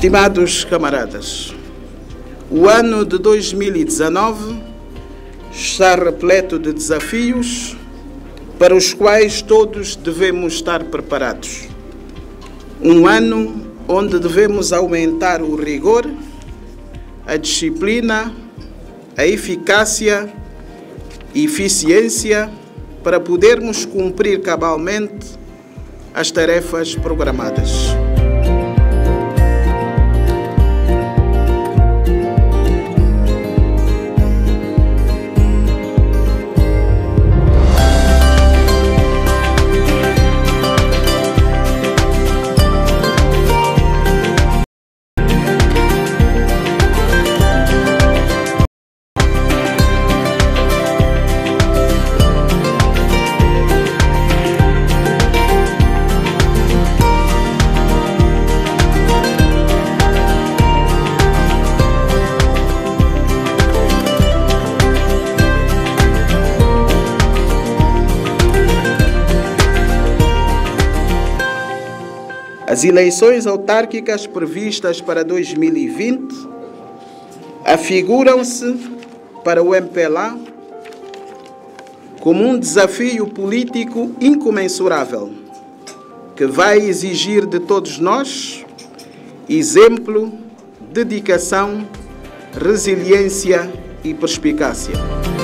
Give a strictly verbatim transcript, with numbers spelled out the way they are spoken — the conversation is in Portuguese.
Estimados camaradas, o ano de dois mil e dezenove está repleto de desafios para os quais todos devemos estar preparados. Um ano onde devemos aumentar o rigor, a disciplina, a eficácia e eficiência para podermos cumprir cabalmente as tarefas programadas. As eleições autárquicas previstas para dois mil e vinte afiguram-se para o M P L A como um desafio político incomensurável que vai exigir de todos nós exemplo, dedicação, resiliência e perspicácia.